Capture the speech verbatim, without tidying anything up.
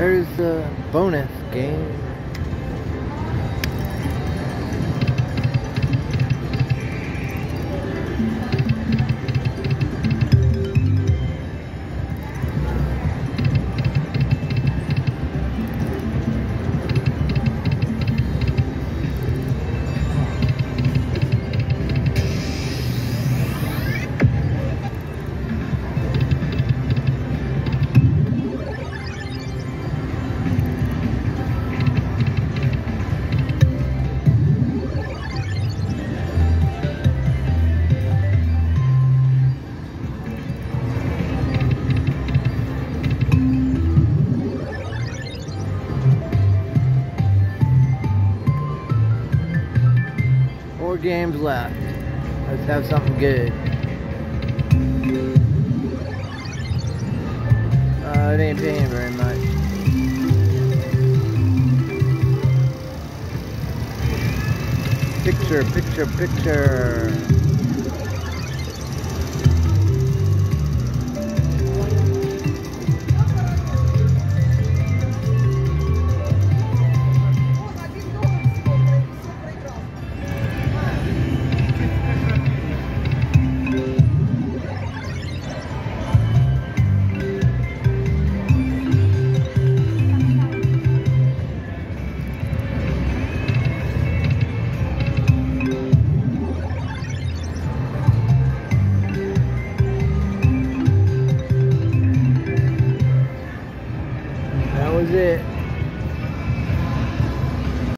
There's the bonus game. Four games left. Let's have something good. Uh, it ain't paying very much. Picture, picture, picture.